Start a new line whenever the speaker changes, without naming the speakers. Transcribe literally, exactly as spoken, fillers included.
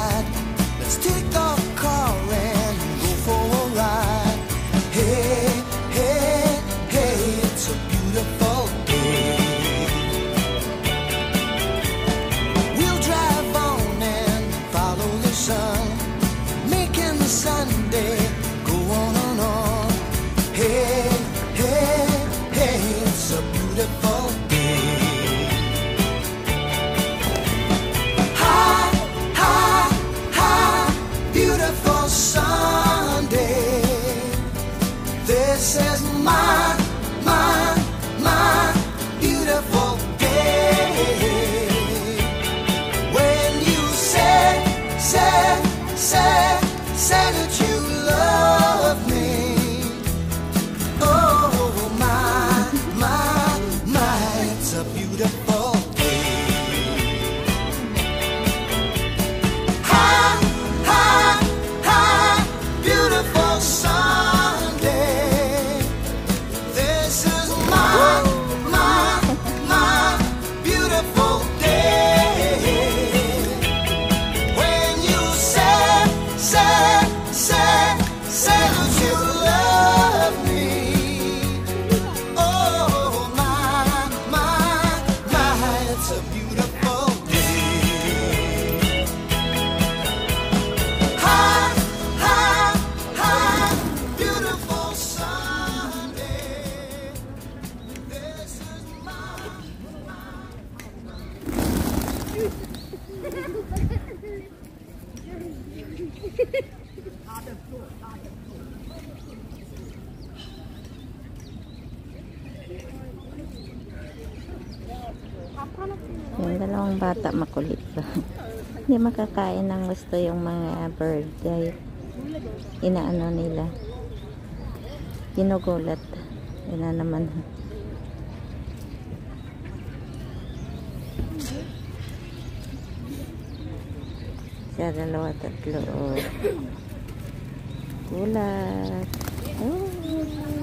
tonight. Let's take the car and go for a ride. Hey, hey, hey, it's a beautiful day. We'll drive on and follow the sun, making the Sunday go on and on. Hey, hey, hey, it's a beautiful day. Hi, hi, hi, beautiful Sunday. This is my, my, my beautiful day. When you say, say, say, say that you love me. Oh, my, my, my, it's a beautiful day. Hi, hi, hi, beautiful Sunday. This is my, my, my beautiful day. When you say, say, say, say that you love me. Oh, my, my, my, it's a beautiful day. Hi, hi, hi, beautiful Sunday. This is my,
Yung dalawang bata makulit pa. Hindi makakain ng gusto yung mga bird. Dahil inaano nila. Ginugulat. Yun na naman. Siya dalawa tatlo. Oh. Gulat. Oh.